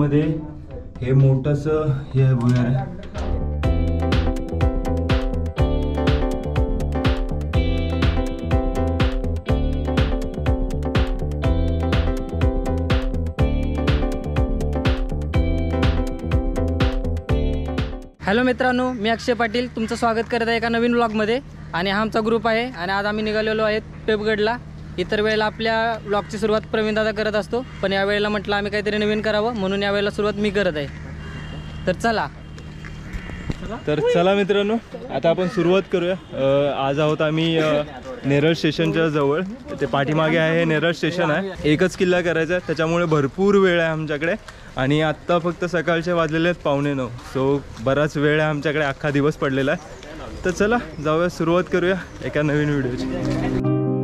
मध्ये हे मोठंसं हे भुयार आहे. हॅलो मित्रांनो, मी अक्षय पाटील तुमचं स्वागत करत आहे एका नवीन व्लॉगमध्ये. आणि हा आमचा ग्रुप आहे आणि आज आम्ही निघालेलो आहेत पेपगडला. इतर वेळेला आपल्या व्लॉगची सुरुवात प्रवीण दादा करत असतो, पण या वेळेला म्हटलं आम्ही काहीतरी नवीन करावं म्हणून या वेळेला सुरुवात मी करत आहे. तर चला मित्रांनो, आता आपण सुरुवात करूया. आज आहोत आम्ही नेरळ स्टेशनच्या जवळ. ते पाठीमागे आहे नेरळ स्टेशन आहे. एकच किल्ला करायचा आहे, त्याच्यामुळे भरपूर वेळ आहे आमच्याकडे. आणि आत्ता फक्त सकाळचे वाजलेले आहेत 8:45. सो बराच वेळ आहे आमच्याकडे, अख्खा दिवस पडलेला आहे. तर चला जाऊया, सुरुवात करूया एका नवीन व्हिडिओची.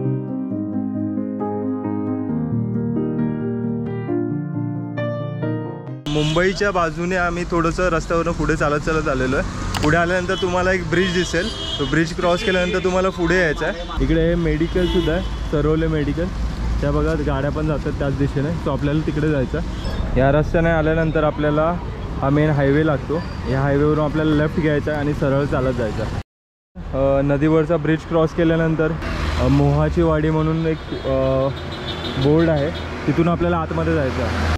मुंबईच्या बाजूने आम्ही थोडंसं रस्त्यावरून पुढे चालत आलेलो आहे. पुढे आल्यानंतर तुम्हाला एक ब्रिज दिसेल. तो ब्रिज क्रॉस केल्यानंतर तुम्हाला पुढे यायचं आहे. इकडे हे मेडिकलसुद्धा आहे, सरवले मेडिकल. त्या बघा गाड्या पण जातात त्याच दिशेने. सो आपल्याला तिकडे जायचं. या रस्त्याने आल्यानंतर आपल्याला हा मेन हायवे लागतो. या हायवेवरून आपल्याला लेफ्ट घ्यायचा आहे आणि सरळ चालत जायचं. नदीवरचा ब्रिज क्रॉस केल्यानंतर मोहाची वाडी म्हणून एक बोर्ड आहे, तिथून आपल्याला आतमध्ये जायचं आहे.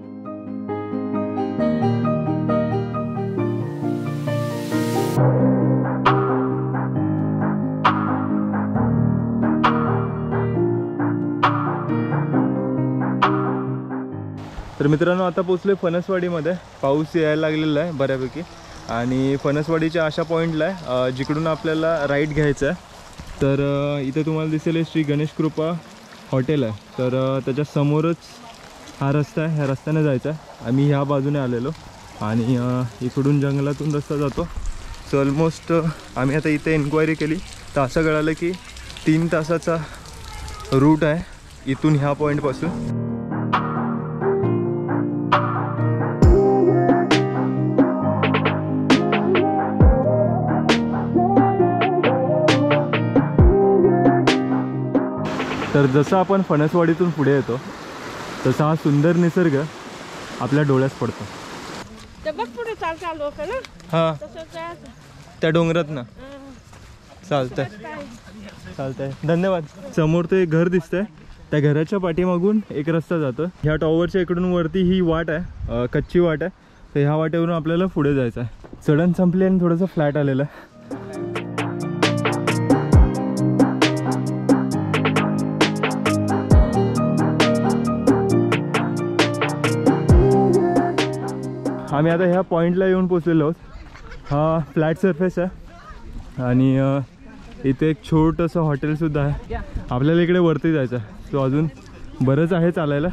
तर मित्रांनो, आता पोचले फणसवाडीमध्ये. पाऊस यायला लागलेला आहे बऱ्यापैकी. आणि फणसवाडीच्या अशा पॉईंटला आहे जिकडून आपल्याला राईट घ्यायचं आहे. तर इथे तुम्हाला दिसेल श्री गणेश कृपा हॉटेल आहे. तर त्याच्या समोरच हा रस्ता आहे, ह्या रस्त्याने जायचा आहे. आम्ही ह्या बाजूने आलेलो आणि इकडून जंगलातून रस्ता जातो. सो ऑलमोस्ट आम्ही आता इथे एन्क्वायरी केली तर असं कळालं की 3 तासाचा रूट आहे इथून ह्या पॉईंटपासून. तर जसं आपण फणसवाडीतून पुढे येतो तसा हा सुंदर निसर्ग आपल्या डोळ्यास पडतो. हां, त्या डोंगरात ना. चालतंय, धन्यवाद. समोर ते घर दिसतंय, त्या घराच्या पाठीमागून एक रस्ता जातो. ह्या टॉवरच्या इकडून वरती ही वाट आहे, कच्ची वाट आहे. तर ह्या वाटेवरून आपल्याला पुढे जायचं आहे. चढण संपली आणि थोडंसं फ्लॅट आलेलं आहे. आम्ही आता ह्या पॉईंटला येऊन पोचलेलो आहोत. हा फ्लॅट सरफेस आहे आणि इथे एक छोटंसं हॉटेलसुद्धा आहे. आपल्याला इकडे वरती जायचं आहे. सो अजून बरंच आहे चालायला.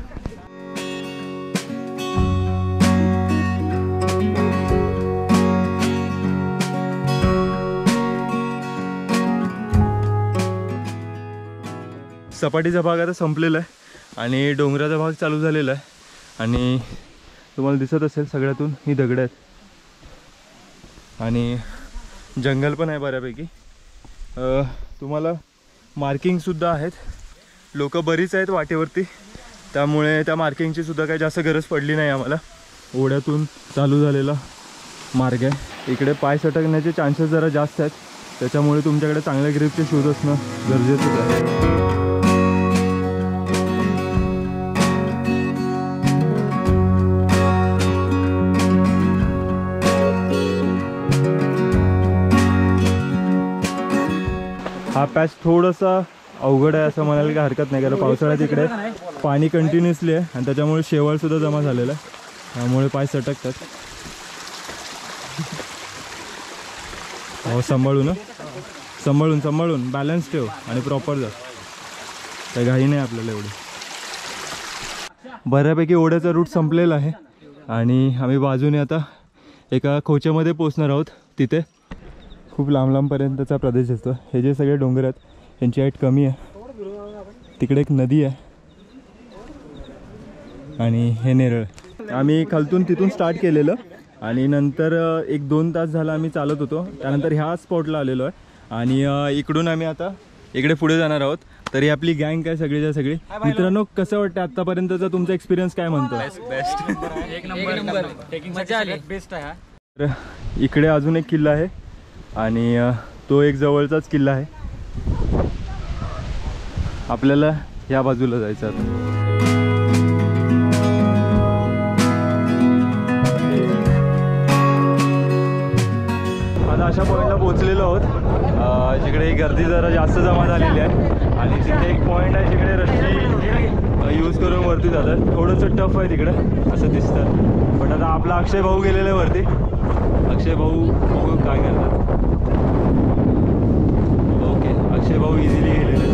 सपाटीचा भाग आता संपलेला आहे आणि डोंगराचा भाग चालू झालेला आहे. आणि तुम्हाला दिसत असेल सगळ्यातून ही दगडं आहेत आणि जंगल पण आहे बऱ्यापैकी. तुम्हाला मार्किंगसुद्धा आहेत. लोक बरीच आहेत वाटेवरती, त्यामुळे त्या मार्किंगची सुद्धा काही जास्त गरज पडली नाही आम्हाला. ओढ्यातून चालू झालेला मार्ग आहे. इकडे पाय सटकण्याचे चान्सेस जरा जास्त आहेत, त्याच्यामुळे तुमच्याकडे चांगल्या ग्रिपचे शूज असणं गरजेचं आहे. हा पॅच थोडासा अवघड आहे असं म्हणायला काही हरकत नाही, कारण पावसाळ्यात इकडे पाणी कंटिन्युअसली आहे आणि त्याच्यामुळे शेवाळसुद्धा जमा झालेला आहे, त्यामुळे पाय सटकतात. हो, सांभाळून बॅलन्स ठेव आणि प्रॉपर जा. काही घाई नाही आपल्याला एवढी. बऱ्यापैकी ओढ्याचा रूट संपलेला आहे आणि आम्ही बाजूने आता एका खोच्यामध्ये पोचणार आहोत. तिथे खूप लांबपर्यंतचा प्रदेश असतो. हे जे सगळे डोंगर आहेत यांची हाईट कमी आहे. तिकडे एक नदी आहे आणि हे नेरळ. आम्ही खालतून तिथून स्टार्ट केलेलं आणि नंतर 1-2 तास झाला आम्ही चालत होतो. त्यानंतर ह्या स्पॉटला आलेलो आहे आणि इकडून आम्ही आता इकडे पुढे जाणार आहोत. तरी आपली गँग काय सगळीच्या सगळी. मित्रांनो कसं वाटतं आतापर्यंतचा तुमचा एक्सपिरियन्स काय म्हणतो? एक नंबर मजा आली. बेस्ट आहे. तर इकडे अजून एक किल्ला आहे आणि तो एक जवळचाच किल्ला आहे. आपल्याला या बाजूला जायचं आता. आता अशा पॉईंटला पोहोचलेलो आहोत जिकडे गर्दी जरा जास्त जमा झालेली आहे आणि तिथे एक पॉईंट आहे जिकडे रस्सी यूज करून वरती जातात. थोडंसं टफ आहे तिकडे असं दिसतं. पण आता आपला अक्षय भाऊ गेलेला आहे वरती. अक्षय भाऊ बघू काय करतात. ओके, अक्षय भाऊ इझिली गेलेले.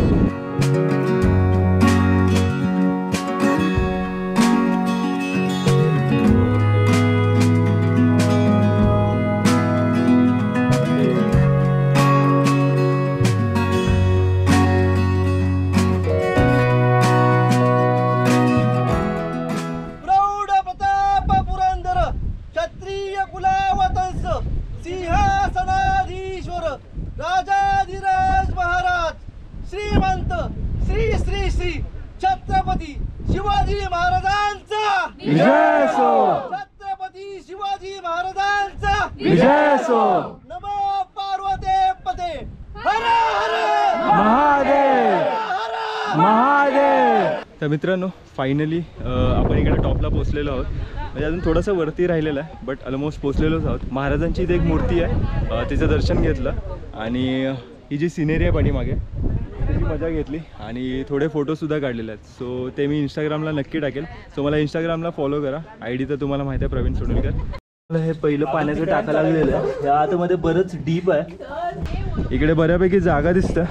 राजाधिराज महाराज श्रीमंत श्री श्री श्री छत्रपती शिवाजी महाराजांचा विजय असो. छत्रपती शिवाजी महाराजांचा विजय असो. नमो पार्वते पते हर हर महादेव महादेव. तर मित्रांनो फायनली आपण इकडे टॉपला पोहोचलेलो आहोत. म्हणजे अजून थोडंसं वरती राहिलेलं आहे बट ऑलमोस्ट पोहोचलेलोच आहोत. महाराजांची इथे एक मूर्ती आहे तिचं दर्शन घेतलं आणि ही जी सिनेरी आहे पाठीमागे त्याची मजा घेतली आणि थोडे फोटोसुद्धा काढलेले आहेत. सो ते मी इंस्टाग्रामला नक्की टाकेल. सो मला इंस्टाग्रामला फॉलो करा. ID तर तुम्हाला माहिती आहे प्रवीण सोनलकर. हे पहिलं पाण्याचं टाका लागलेलं आहे. या आतमध्ये बरंच डीप आहे. इकडे बऱ्यापैकी जागा दिसतं.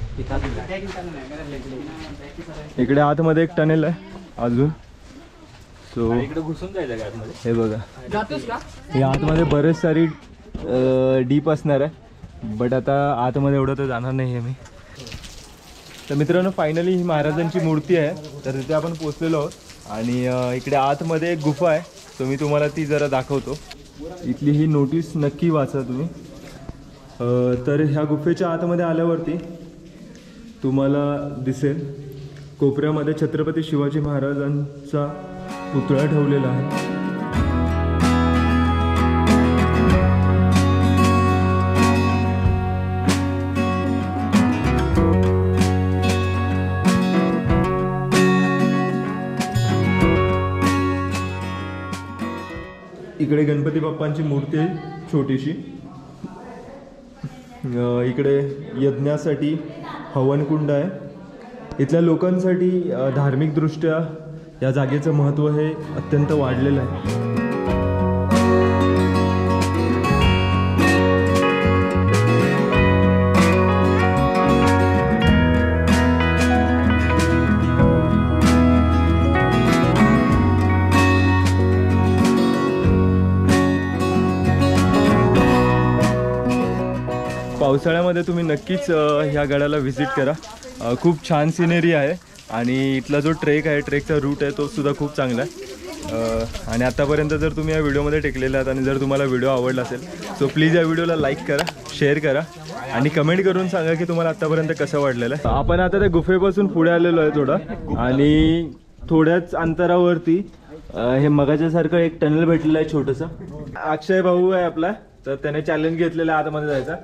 इकडे आतमध्ये एक टनेल आहे अजून. सो इकडे घुसून जायचं का आतमध्ये? हे बघा जातोस का? या आतमध्ये बरेच सारी डीप असणार आहे बट आता आतमध्ये एवढं तर जाणार नाही आहे मी. तर मित्रांनो फायनली ही महाराजांची मूर्ती आहे. तर तिथे आपण पोचलेलो आहोत आणि इकडे आतमध्ये एक गुफा आहे. सो मी तुम्हाला ती जरा दाखवतो. इथली ही नोटीस नक्की वाचा तुम्ही. तर ह्या गुफेच्या आतमध्ये आल्यावरती तुम्हाला दिसेल कोपऱ्यामध्ये छत्रपती शिवाजी महाराजांचा पुतळा ठेवलेला आहे. इकडे गणपती बाप्पांची मूर्ती आहे छोटीशी. इकडे यज्ञासाठी हवनकुंड आहे. इथल्या लोकांसाठी धार्मिकदृष्ट्या या जागेचं महत्त्व हे अत्यंत वाढलेलं आहे. पावसाळ्यामध्ये तुम्ही नक्कीच ह्या गडाला व्हिजिट करा. खूप छान सिनेरी आहे आणि इथला जो ट्रेक आहे ट्रेकचा रूट आहे तो सुद्धा खूप चांगला आहे. आणि आतापर्यंत जर तुम्ही या व्हिडिओमध्ये टेकलेला आहात आणि जर तुम्हाला व्हिडिओ आवडला असेल सो प्लीज या व्हिडिओला लाईक करा, शेअर करा आणि कमेंट करून सांगा की तुम्हाला आतापर्यंत कसं वाटलेलं आहे. आपण आता त्या गुफेपासून पुढे आलेलो आहे थोडं आणि थोड्याच अंतरावरती हे मगाच्यासारखं एक टनेल भेटलेलं आहे छोटंसं. अक्षय भाऊ आहे आपला, तर त्याने चॅलेंज घेतलेलं आहे आतमध्ये जायचा.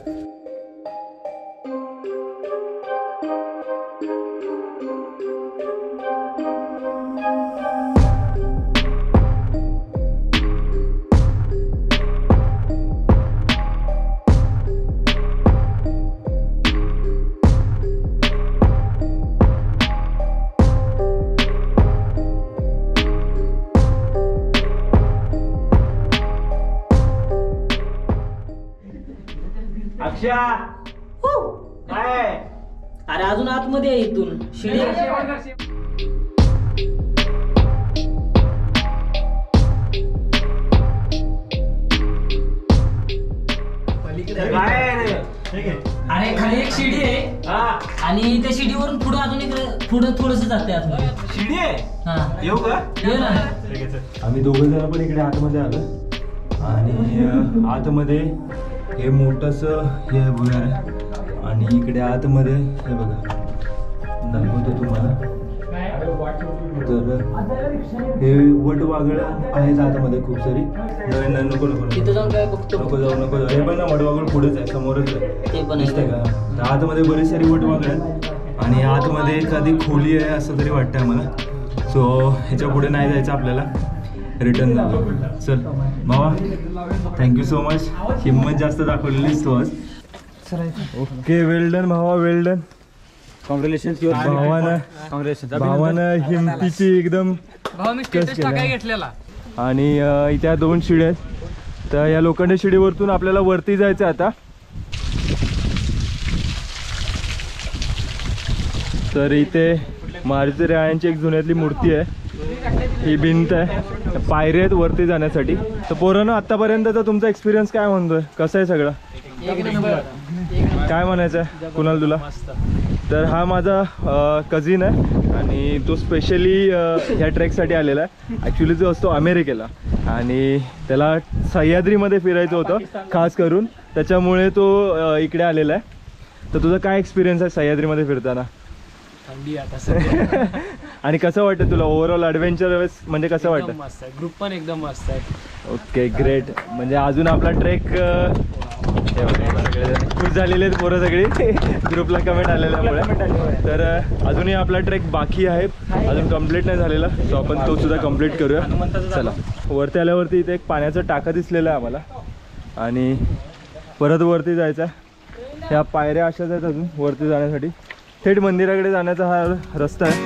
अरे अजून आतमध्ये आहे इथून शिडी. अरे खाली एक शिडी आहे आणि त्या शिडीवरून पुढे अजून इकडे पुढे थोडस जाते आतमध्ये. शिडी आहे. हा येऊ का? ये ना. आम्ही दोघं जण पण इकडे आतमध्ये आलो आणि आतमध्ये हे मोठंसं हे भुयार आहे आणि इकडे आतमध्ये हे बघा दाखवतो तुम्हाला. तर हे वटवाघळं आहेत आतमध्ये खूप सारी. नको नको तिथं जाऊन काय बघतो? नको जाऊ नको जाऊ. हे पण ना वटवाघळ पुढेच आहे, समोरच आहे. ते पण दिसतंय का? तर आतमध्ये बरीच सारी वटवाघळं आहेत आणि आतमध्ये एखादी खोली आहे असं तरी वाटतंय मला. सो ह्याच्या पुढे नाही जायचं आपल्याला, रिटर्न जाऊ. चल भावा, थँक्यू सो मच. हिंमत जास्त दाखवलेलीस तू आज. ओके, वेल डन भावा, वेल डन. कॉंग्रॅच्युलेशन्स. भावानं हिमतीची एकदम भाऊ मी स्टेटस टाकाय घेतलेला. आणि इथे 2 शिड्या आहेत. तर या लोखंडी शिडीवरतून आपल्याला वरती जायचं आता. तर इथे मारुती रायांची एक जुन्यातली मूर्ती आहे. ही भिंत आहे, पायऱ्या आहेत वरती जाण्यासाठी. तर पोरांनो, आतापर्यंतचा तुमचा एक्सपिरियन्स काय म्हणतोय? कसं आहे सगळं? काय म्हणायचं आहे कुणाल तुला? तर हा माझा कझिन आहे आणि तो स्पेशली ह्या ट्रेकसाठी आलेला आहे. ॲक्च्युली तो असतो अमेरिकेला आणि त्याला सह्याद्रीमध्ये फिरायचं होतं खास करून, त्याच्यामुळे तो इकडे आलेला आहे. तर तुझा काय एक्सपिरियन्स आहे सह्याद्रीमध्ये फिरताना? थंडी आता आणि कसं वाटतं तुला ओव्हरऑल ॲडव्हेंचर? म्हणजे कसं वाटतं? मस्त आहे, ग्रुप पण एकदम मस्त आहे. Okay, great. म्हणजे अजून आपला ट्रेक खुश झालेले आहेत पोरं सगळी. ग्रुपला कमेंट आलेल्यामुळे. तर अजूनही आपला ट्रेक बाकी आहे, अजून कंप्लीट नाही झालेला. सो आपण तो सुद्धा कंप्लीट करूया. चला. वरती आल्यावरती इथे एक पाण्याचा टाका दिसलेला आहे आम्हाला आणि परत वरती जायचं आहे. ह्या पायऱ्या अशाच आहेत अजून वरती जाण्यासाठी. थेट मंदिराकडे जाण्याचा हा रस्ता आहे.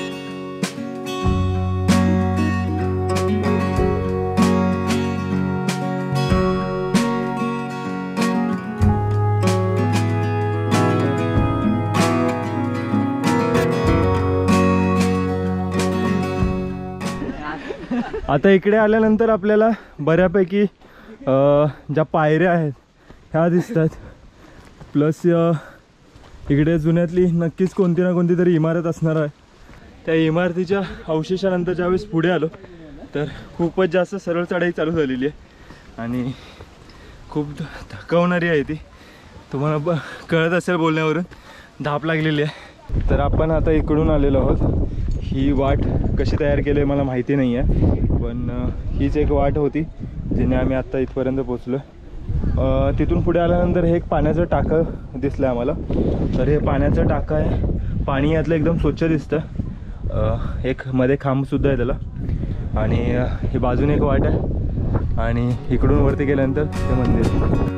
आता इकडे आल्यानंतर आपल्याला बऱ्यापैकी ज्या पायऱ्या आहेत ह्या दिसतात. प्लस इकडे जुन्यातली नक्कीच कोणती ना कोणती तरी इमारत असणार आहे. त्या इमारतीच्या अवशेषानंतर ज्यावेळेस पुढे आलो तर खूपच जास्त सरळ चढाई चालू झालेली आहे आणि खूप थकवणारी आहे ती. तुम्हाला कळत असेल बोलण्यावरून, धाप लागलेली आहे. तर आपण आता इकडून आलेलो आहोत. ही वाट कशी तयार केली आहे मला माहिती नाही आहे, पण हीच एक वाट होती जिने आम्ही आत्ता इथपर्यंत पोचलो. तिथून पुढे आल्यानंतर हे एक पाण्याचं टाकं दिसलं आम्हाला. तर हे पाण्याचं टाकं आहे. पाणी यातलं एकदम स्वच्छ दिसतं. एक मध्ये खांबसुद्धा आहे त्याला आणि ही बाजूने एक वाट आहे आणि इकडून वरती गेल्यानंतर ते मंदिर.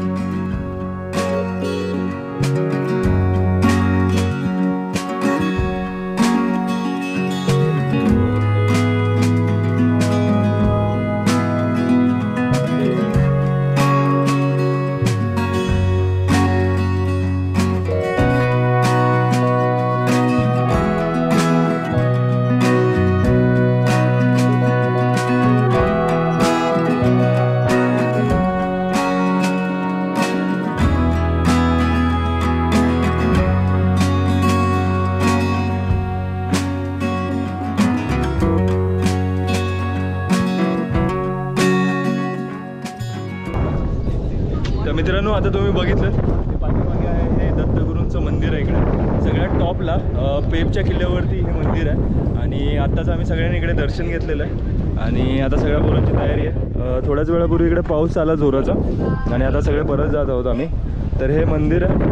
मित्रांनो, आता तुम्ही बघितलं पाठीमागे आहे हे दत्तगुरूंचं मंदिर आहे. इकडे सगळ्यात टॉपला पेबच्या किल्ल्यावरती हे मंदिर आहे आणि आत्ताच आम्ही सगळ्यांनी इकडे दर्शन घेतलेलं आहे आणि आता सगळ्या पोरांची तयारी आहे. थोड्याच वेळापूर्वी इकडे पाऊस आला जोराचा आणि आता सगळे परत जात आहोत आम्ही. तर हे मंदिर आहे,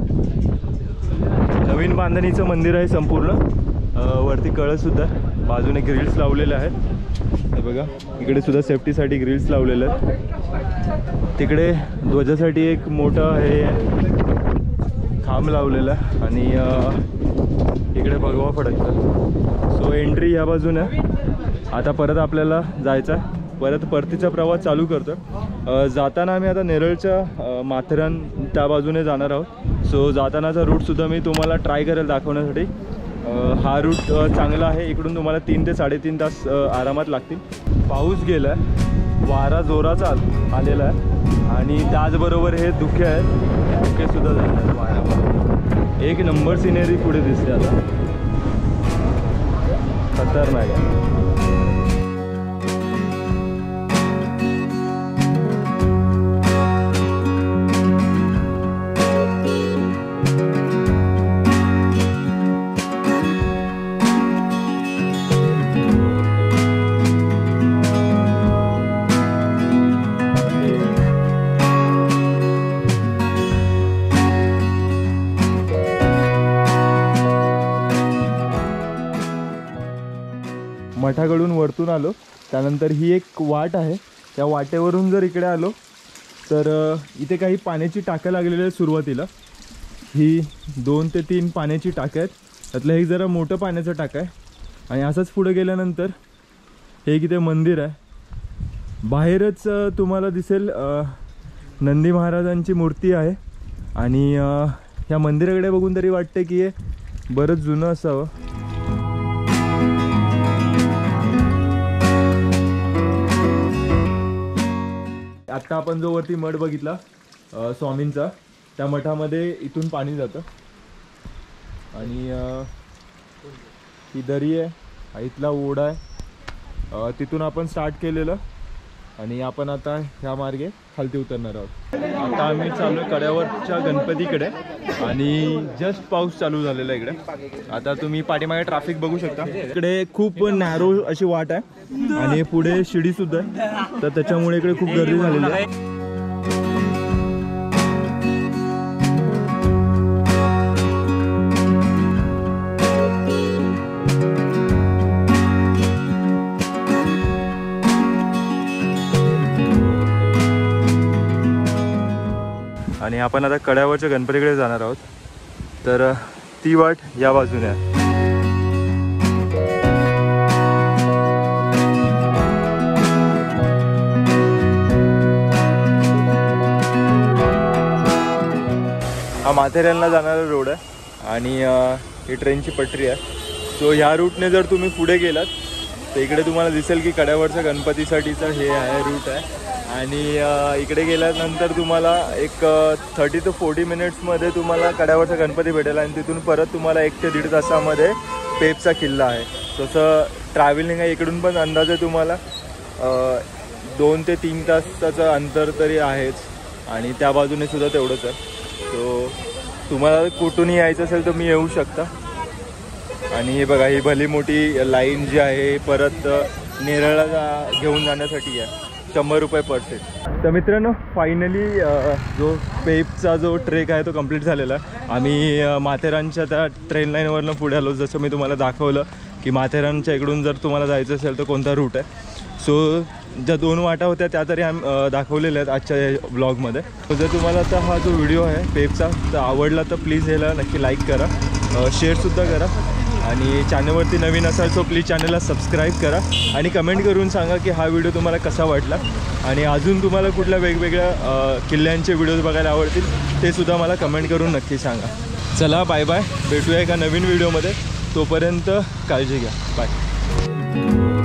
नवीन बांधणीचं मंदिर आहे संपूर्ण. वरती कळससुद्धा, बाजूने ग्रिल्स लावलेले आहेत. हे बघा, इकडे सुद्धा सेफ्टीसाठी ग्रिल्स लावलेले आहेत. तिकडे ध्वजासाठी एक मोठं हे खांब लावलेला आहे आणि इकडे भगवा फडकतं. सो एंट्री ह्या बाजूने. आता परत आपल्याला जायचं आहे, परत परतीचा प्रवास चालू करतो. जाताना आम्ही आता नेरळच्या माथेरान त्या बाजूने जाणार आहोत. सो जातानाचा रूटसुद्धा मी तुम्हाला ट्राय करेल दाखवण्यासाठी. हा रूट चांगला आहे. इकडून तुम्हाला 3 ते 3.5 तास आरामात लागतील. पाऊस गेला आहे, वारा जोराचा आलेला आहे आणि त्याचबरोबर हे धुके आहेत, धुकेसुद्धा जातात वाऱ्यामध्ये. एक नंबर सिनेरी पुढे दिसते आता, खतरनाक आहे. मठाकडून वरतून आलो, त्यानंतर ही एक वाट आहे, त्या वाटेवरून जर इकडे आलो तर इथे काही पाण्याची टाकं लागलेली आहे सुरुवातीला. ही 2 ते 3 पाण्याची टाकं आहेत, त्यातलं एक जरा मोठं पाण्याचं टाकं आहे. आणि असंच पुढे गेल्यानंतर हे इथे मंदिर आहे. बाहेरच तुम्हाला दिसेल नंदी महाराजांची मूर्ती आहे. आणि ह्या मंदिराकडे बघून तरी वाटते की हे बरंच जुनं असावं. आत्ता आपण जो वरती मठ बघितला स्वामींचा, त्या मठामध्ये इथून पाणी जातं. आणि ही दरी आहे, हा इथला ओढा आहे, तिथून आपण स्टार्ट केलेलं आणि आपण आता ह्या मार्गे खालती उतरणार आहोत. आता आम्ही चालू आहे कड्यावरच्या गणपतीकडे आणि जस्ट पाऊस चालू झालेला आहे इकडे. आता तुम्ही पाठीमागे ट्रॅफिक बघू शकता. इकडे खूप नॅरो अशी वाट आहे आणि पुढे शिडीसुद्धा आहे, तर त्याच्यामुळे इकडे खूप गर्दी झालेली आहे. आणि आपण आता कड्यावरच्या गणपतीकडे जाणार आहोत, तर ती वाट या बाजूने आहे. हा माथेरानला जाणारा रोड आहे आणि ही ट्रेनची पटरी आहे. सो ह्या रूटने जर तुम्ही पुढे गेलात तर इकडे तुम्हाला दिसेल की कड्यावरच्या गणपतीसाठीचं हे आहे रूट आहे. आणि इकडे गेल्यानंतर तुम्हाला एक 30 ते 40 मिनिट्समध्ये तुम्हाला कड्यावरचा गणपती भेटेल आणि तिथून परत तुम्हाला 1 ते 1.5 तासामध्ये पेपचा किल्ला आहे. तसं ट्रॅव्हलिंग आहे, इकडून पण अंदाजे तुम्हाला 2 ते 3 तासाचं अंतर तरी आहेच आणि त्या बाजूने सुद्धा तेवढंच आहे. सो तुम्हाला कुठूनही यायचं असेल तर मी येऊ शकता. आणि हे बघा, ही भली मोठी लाईन जी आहे परत नेरळला घेऊन जाण्यासाठी आहे, 100 रुपये पर सीट. तर मित्रांनो, फायनली जो पेपचा जो ट्रेक आहे तो कंप्लीट झालेला आहे. आम्ही माथेरानच्या त्या ट्रेन लाईनवरनं पुढे आलो. जसं मी तुम्हाला दाखवलं की माथेरानच्या इकडून जर तुम्हाला जायचं असेल तर कोणता रूट आहे. सो ज्या 2 वाटा होत्या त्या तरी दाखवलेल्या आहेत आजच्या ब्लॉगमध्ये. जर तुम्हाला आता हा जो व्हिडिओ आहे पेपचा तर आवडला तर प्लीज ह्याला नक्की लाईक करा, शेअरसुद्धा करा. आणि चॅनलवरती नवीन असाल सो प्लीज चॅनलला सबस्क्राईब करा आणि कमेंट करून सांगा की हा व्हिडिओ तुम्हाला कसा वाटला. आणि अजून तुम्हाला कुठल्या वेगवेगळ्या किल्ल्यांचे व्हिडिओज बघायला आवडतील ते सुद्धा मला कमेंट करून नक्की सांगा. चला बाय बाय, भेटूया एका नवीन व्हिडिओमध्ये. तोपर्यंत काळजी घ्या, बाय.